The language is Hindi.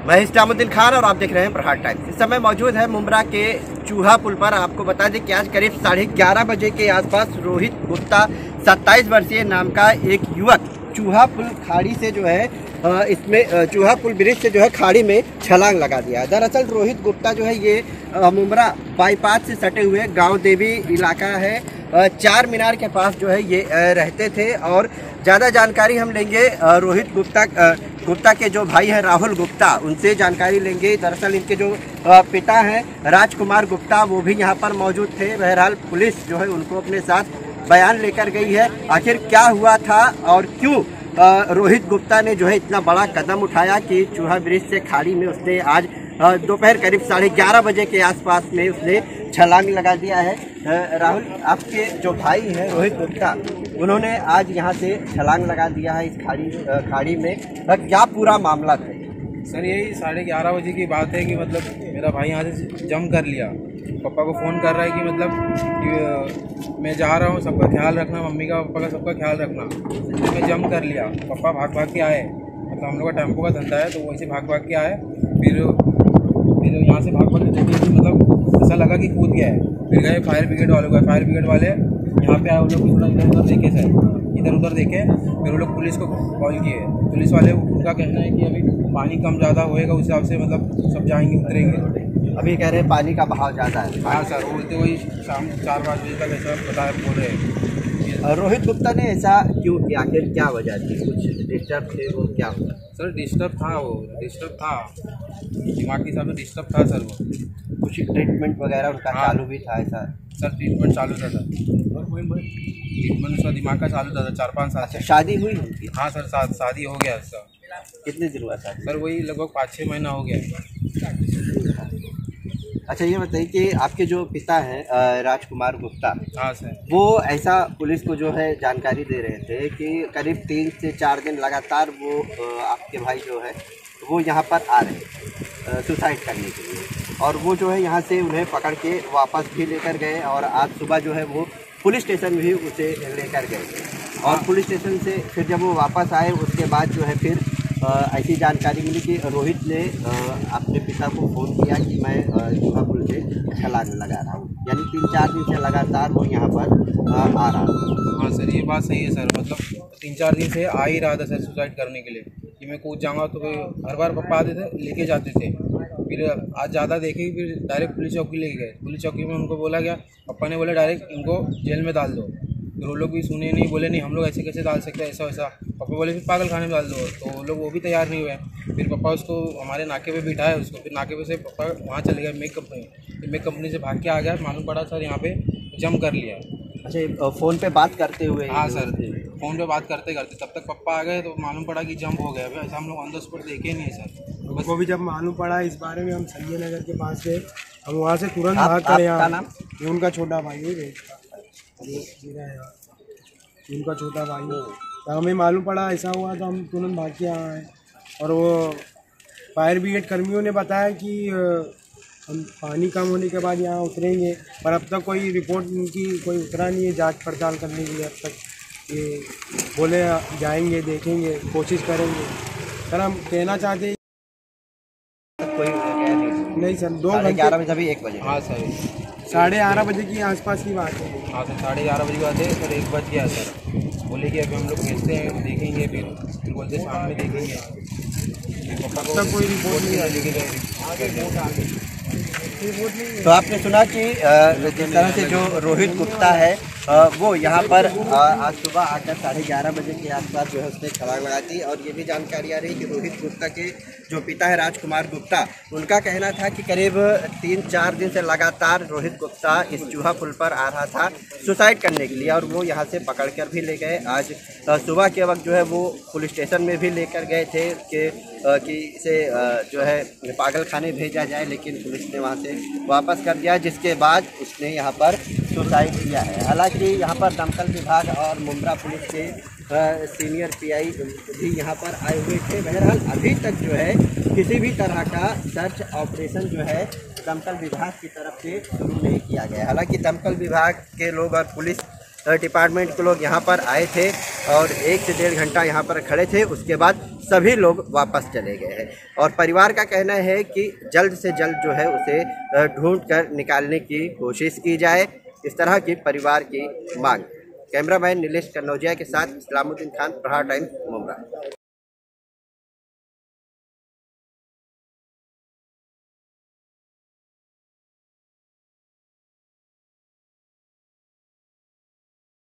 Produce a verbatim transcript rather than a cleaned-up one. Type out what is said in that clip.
मैं इस्लामुद्दीन खान और आप देख रहे हैं प्रहार टाइम्स। इस समय मौजूद है मुंब्रा के चूहा पुल पर। आपको बता दें कि आज करीब साढ़े ग्यारह बजे के आसपास रोहित गुप्ता सत्ताईस वर्षीय नाम का एक युवक चूहा पुल खाड़ी से जो है इसमें चूहा पुल ब्रिज से जो है खाड़ी में छलांग लगा दिया है। दरअसल रोहित गुप्ता जो है ये मुंब्रा बाईपास से सटे हुए गांव देवी इलाका है, चार मीनार के पास जो है ये रहते थे। और ज़्यादा जानकारी हम लेंगे रोहित गुप्ता गुप्ता के जो भाई हैं राहुल गुप्ता, उनसे जानकारी लेंगे। दरअसल इनके जो पिता हैं राजकुमार गुप्ता, वो भी यहाँ पर मौजूद थे। बहरहाल पुलिस जो है उनको अपने साथ बयान लेकर गई है। आखिर क्या हुआ था और क्यों रोहित गुप्ता ने जो है इतना बड़ा कदम उठाया कि चूहा ब्रिज से खाड़ी में उसने आज दोपहर करीब साढ़े ग्यारह बजे के आसपास में उसने छलांग लगा दिया है। राहुल, आपके जो भाई हैं रोहित गुप्ता, उन्होंने आज यहाँ से छलांग लगा दिया है इस खाड़ी खाड़ी में। क्या पूरा मामला था? सर यही साढ़े ग्यारह बजे की बात है कि मतलब मेरा भाई यहाँ से जम कर लिया। पापा को फ़ोन कर रहा है कि मतलब कि मैं जा रहा हूँ, सबका ख्याल रखना, मम्मी का पापा का सबका ख्याल रखना। तो मैं जम कर लिया। पापा भाग भाग के आए, मतलब हम लोग का टेम्पो का धंधा है तो वहीं से भाग भाग के आए। फिर फिर यहाँ से भाग भाग के देखे कि मतलब ऐसा लगा कि कूद गया है। फिर गए फायर ब्रिगेड वालों का, फायर ब्रिगेड वाले यहाँ पे आए। वो लोग थोड़ा इधर उधर देखे सर, इधर उधर देखे। फिर वो लोग पुलिस को कॉल किए। पुलिस वाले उनका कहना है कि अभी पानी कम ज़्यादा होएगा, उस हिसाब से मतलब सब जाएंगे, उतरेंगे। अभी कह रहे हैं पानी का बहाव ज़्यादा है। हाँ सर, बोलते वही शाम चार पाँच बजे तक ऐसा बता बोल रहे हैं। रोहित गुप्ता ने ऐसा क्यों किया? आखिर क्या वजह थी? कुछ डिस्टर्ब थे वो? क्या हुआ सर? डिस्टर्ब था, वो डिस्टर्ब था, दिमाग के हिसाब से डिस्टर्ब था सर। वो कुछ ट्रीटमेंट वगैरह उनका हाँ। चालू भी था ऐसा? सर ट्रीटमेंट चालू था सर, ट्रीटमेंट उसका दिमाग का चालू था चार पाँच साल से। शादी हुई उनकी? हाँ सर, शादी शादी हो गया उसका। कितने दिन हुआ शादी? सर वही लगभग पाँच छः महीना हो गया। अच्छा ये बताइए कि आपके जो पिता हैं राजकुमार गुप्ता, हाँ सर, वो ऐसा पुलिस को जो है जानकारी दे रहे थे कि करीब तीन से चार दिन लगातार वो आपके भाई जो है वो यहाँ पर आ रहे हैं सुसाइड करने के लिए। और वो जो है यहाँ से उन्हें पकड़ के वापस भी लेकर गए और आज सुबह जो है वो पुलिस स्टेशन भी उसे लेकर गए। और पुलिस स्टेशन से फिर जब वो वापस आए उसके बाद जो है फिर ऐसी जानकारी मिली कि रोहित ने अपने पिता को फ़ोन किया कि मैं चूहा पुल से छलांग लगा रहा हूँ। यानी तीन चार दिन से लगातार वो यहाँ पर आ रहा है। हाँ सर, ये बात सही है सर। मतलब तीन चार दिन से आ ही रहा था सर सुसाइड करने के लिए कि मैं कूद जाऊँगा। तो हर बार पापा आते थे, लेके जाते थे। फिर आज ज़्यादा देखे, फिर डायरेक्ट पुलिस चौकी ले गए। पुलिस चौकी में उनको बोला गया, पापा ने बोला डायरेक्ट इनको जेल में डाल दो। फिर वो लोग भी सुने नहीं, बोले नहीं हम लोग ऐसे कैसे डाल सकते हैं, ऐसा वैसा। पापा बोले फिर पागल खाने में डाल दो, तो वो लोग वो भी तैयार नहीं हुए। फिर पापा उसको हमारे नाके पे बिठाए उसको। फिर नाके पे से पापा वहाँ चले गए मेक कंपनी। फिर मेक कंपनी से भाग के आ गया, मालूम पड़ा सर यहाँ पे जम कर लिया। अच्छा, फ़ोन पे बात करते हुए? हाँ सर, फ़ोन पे बात करते करते तब तक पापा आ गए तो मालूम पड़ा कि जंप हो गया। ऐसा हम लोग ऑन द स्पॉट देखे नहीं है सर। उसको भी जब मालूम पड़ा इस बारे में, हम संजय नगर के पास गए। हम वहाँ से तुरंत भाग कर यहाँ, ये उनका छोटा भाई है, उनका छोटा भाई है। तो हमें मालूम पड़ा ऐसा हुआ तो हम तुरंत भाग के आए। और वो फायर ब्रिगेड कर्मियों ने बताया कि हम पानी कम होने के बाद यहाँ उतरेंगे, पर अब तक कोई रिपोर्ट उनकी कोई उतरा नहीं है जांच पड़ताल करने के लिए। अब तक ये बोले जाएंगे, देखेंगे, कोशिश करेंगे। सर हम कहना चाहते हैं कोई नहीं, नहीं सर, दो घंटे ग्यारह बजे अभी एक बजे। हाँ सर, साढ़े ग्यारह बजे की आसपास की बात है। हाँ सर, साढ़े ग्यारह बजे की बात है सर। एक बज गया सर। बोले कि अभी हम लोग भेजते हैं, देखेंगे। फिर फिर बोलते शाम में देखेंगे। पापा को तक कोई रिपोर्ट नहीं आई। लेके गए। तो आपने सुना कि जिस तरह से जो रोहित गुप्ता है वो यहाँ पर आज सुबह आकर साढ़े ग्यारह बजे के आसपास जो है उसने छलांग लगा दी। और ये भी जानकारी आ रही है कि रोहित गुप्ता के जो पिता है राजकुमार गुप्ता, उनका कहना था कि करीब तीन चार दिन से लगातार रोहित गुप्ता इस चूहा पुल पर आ रहा था सुसाइड करने के लिए। और वो यहाँ से पकड़ कर भी ले गए। आज सुबह के वक्त जो है वो पुलिस स्टेशन में भी लेकर गए थे कि कि इसे जो है पागल खाने भेजा जाए, लेकिन पुलिस ने वहाँ से वापस कर दिया, जिसके बाद उसने यहाँ पर सुसाइड किया है। हालांकि यहाँ पर दमकल विभाग और मुंब्रा पुलिस के सीनियर पीआई भी यहाँ पर आए हुए थे। बहरहाल अभी तक जो है किसी भी तरह का सर्च ऑपरेशन जो है दमकल विभाग की तरफ से शुरू नहीं किया गया। हालांकि दमकल विभाग के लोग और पुलिस डिपार्टमेंट के लोग यहाँ पर आए थे और एक से डेढ़ घंटा यहाँ पर खड़े थे। उसके बाद सभी लोग वापस चले गए हैं और परिवार का कहना है कि जल्द से जल्द जो है उसे ढूंढ कर निकालने की कोशिश की जाए। इस तरह की परिवार की मांग। कैमरामैन नीलेश कन्नौजिया के साथ इस्लामुद्दीन खान, प्रहार टाइम्स, मुंबई।